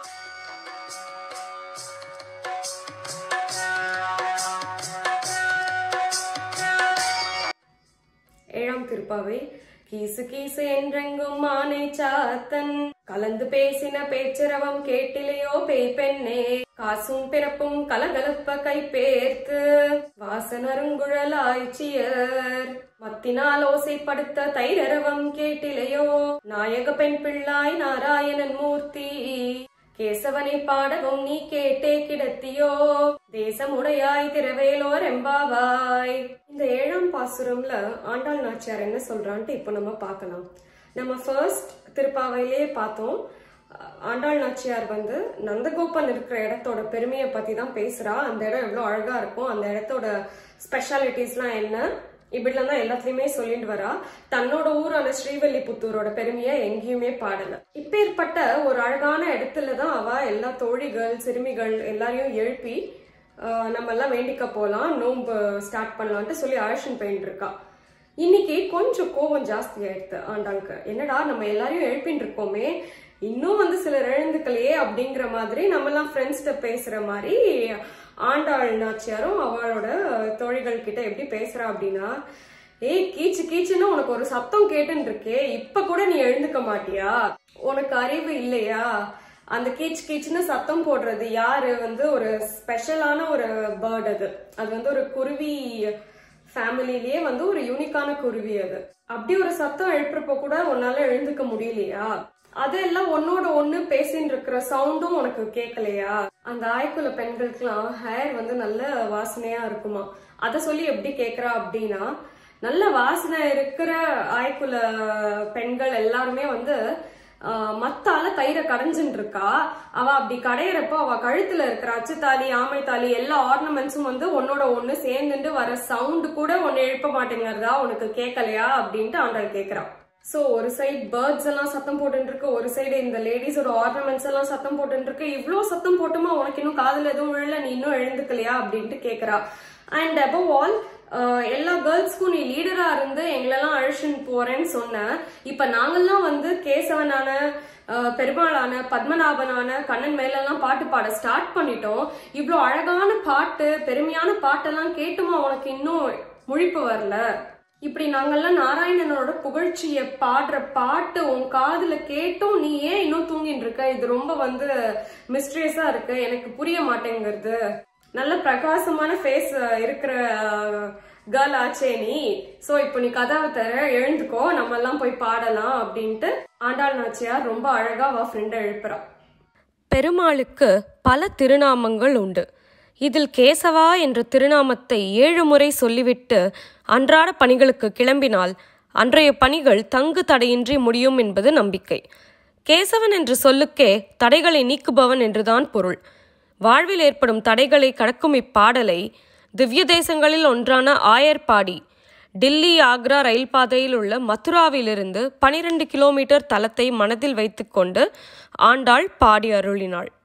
ஏழாம் திருப்பாவை. கீசு கீசு என்றெங்கும் மானை சாத்தன், கலந்து பேசின பேச்சரவம் கேட்டிலையோ பேய் பெண்ணே, காசும் பிறப்பும் கலகலப்ப கைப்பேர்த்து வாசனருங்குழலாய்ச்சியர், மத்தினால் ஓசைப்படுத்த தைரரவம் கேட்டிலையோ நாயக பெண் பிள்ளாய் நாராயணன் மூர்த்தி, கேசவனை பாடவும் நீ கேட்டே கிடத்தியோ, தேசமுடையாய் திரவேலோர் எம்பாவாய். இந்த ஏழாம் பாசுரம்ல ஆண்டாள் நாச்சியார் என்ன சொல்றான்ட்டு இப்ப நம்ம பார்க்கலாம். நம்ம ஃபர்ஸ்ட் திருப்பாவையிலே பார்த்தோம். ஆண்டாள் நாச்சியார் நந்தகோபன் இருக்கிற இடத்தோட பெருமையை பத்தி தான் பேசுறா. அந்த இடம் எவ்வளவு அழகா இருக்கும், அந்த இடத்தோட ஸ்பெஷாலிட்டிஸ்லாம் என்ன, இப்படிலாம் தான் எல்லாத்துலயுமே சொல்லிட்டு வரா. தன்னோட ஊரான ஸ்ரீவில்லிபுத்தூரோட பெருமையை எங்கேயுமே பாடல. இப்பேற்பட்ட ஒரு அழகான இடத்துலதான் அவ எல்லா தோழிகள் சிறுமிகள் எல்லாரையும் எழுப்பி நம்ம எல்லாம் வேண்டிக்க போலாம், நோம்பு ஸ்டார்ட் பண்ணலான்ட்டு சொல்லி அழைச்சின்னு போயிட்டு இருக்கா. இன்னைக்கு கொஞ்சம் கோபம் ஜாஸ்தி ஆயிடுது ஆண்டாளுக்கு. என்னடா நம்ம எல்லாரையும் எழுப்பின்னு இருக்கோமே, இன்னும் சிலர் எழுந்துக்கலையே அப்படிங்கிற மாதிரி நம்ம எல்லாம் ஃப்ரெண்ட்ஸ்ட பேசுற மாதிரி ஆண்டாள் நாச்சியாரும் அவளோட தோழிகள் கிட்ட எப்படி பேசுறா அப்படின்னா, ஏய் கீச்சு கீச்சுன்னு உனக்கு ஒரு சத்தம் கேட்டுன்னு இருக்கே, இப்ப கூட நீ எழுந்துக்க மாட்டியா, உனக்கு அறிவு இல்லையா, அந்த கீச்சு கீச்சுன்னு சத்தம் போடுறது யாரு, ஒரு ஸ்பெஷலான ஒரு பேர்ட், அது ஒரு குருவி ஃபேமிலிலேயே ஒரு யூனிக்கான குருவி. அது அப்படி ஒரு சத்தம் எழுப்புறப்போ கூட உன்னால எழுந்துக்க முடியலையா, அதெல்லாம் ஒன்னோட ஒண்ணு பேசின்னு இருக்கிற சவுண்டும் உனக்கு கேட்கலையா, அந்த ஆய்க்குல பெண்களுக்குலாம் ஹேர் நல்ல வாசனையா இருக்குமா, அத சொல்லி எப்படி கேக்குறா அப்படின்னா, நல்ல வாசனை இருக்கிற ஆய்க்குல பெண்கள் எல்லாருமே மத்தால கயிறை கடைஞ்சுட்டு இருக்கா. அவ அப்படி கடையிறப்போ அவ கழுத்துல இருக்கிற அச்சுத்தாலி ஆமை தாலி எல்லா ஆர்னமெண்ட்ஸும் ஒன்னோட ஒண்ணு சேர்ந்துட்டு வர சவுண்டு கூட ஒன்னு எழுப்ப மாட்டேங்கிறதா உனக்கு கேட்கலையா அப்படின்ட்டு ஆண்டாள் கேக்குறா. சோ ஒரு சைடு பேர்ட்ஸ் எல்லாம் சத்தம் போட்டு இருக்கு, ஒரு சைடு இந்த லேடிஸோட ஆர்னமெண்ட்ஸ் எல்லாம் சத்தம் போட்டு இருக்கு. இவ்வளவு சத்தம் போட்டுமா உனக்கு இன்னும் காதுல எதுவும் விழல, நீ இன்னும் எழுந்துக்கலையா அப்படின்ட்டு கேக்குறா. அண்ட் அபவ் ஆல் எல்லா கேர்ள்ஸ்க்கும் நீ லீடரா இருந்து எங்களெல்லாம் அழைச்சுன்னு போறேன்னு சொன்ன, இப்ப நாங்கெல்லாம் கேசவனான பெருமாளான பத்மநாபனான கண்ணன் மேல எல்லாம் பாட்டு பாட ஸ்டார்ட் பண்ணிட்டோம். இவ்வளவு அழகான பாட்டு பெருமையான பாட்டெல்லாம் கேட்டுமா உனக்கு இன்னும் முழிப்பு வரல, இப்படி நாங்கெல்லாம் நாராயணனோட புகழ்ச்சிய பாடுற பாட்டு உன் காதுல கேட்டும் நீ ஏன் இன்னும் தூங்கிட்டு இருக்க, இது ரொம்ப மிஸ்டரியஸா இருக்கு, எனக்கு புரிய மாட்டேங்கிறது, நல்ல பிரகாசமான ஃபேஸ் இருக்கிற கேர்ள் ஆச்சே நீ, சோ இப்போ நீ கதவை தர எழுந்துக்கோ நம்ம எல்லாம் போய் பாடலாம் அப்படின்ட்டு ஆண்டாள் நாச்சியார் ரொம்ப அழகா அவ ஃப்ரெண்ட எழுப்புறா. பெருமாளுக்கு பல திருநாமங்கள் உண்டு. இதில் கேசவா என்ற திருநாமத்தை 7 முறை சொல்லிவிட்டு அன்றாட பணிகளுக்கு கிளம்பினால் அன்றைய பணிகள் தங்கு தடையின்றி முடியும் என்பது நம்பிக்கை. கேசவன் என்ற சொல்லுக்கே தடைகளை நீக்குபவன் என்றுதான் பொருள். வாழ்வில் ஏற்படும் தடைகளை கடக்கும் இப்பாடலை திவ்ய தேசங்களில் ஒன்றான ஆயர்பாடி, டில்லி ஆக்ரா ரயில் பாதையில் உள்ள மதுராவிலிருந்து 12 கிலோமீட்டர் தலத்தை மனதில் வைத்துக்கொண்டு ஆண்டாள் பாடி அருளினாள்.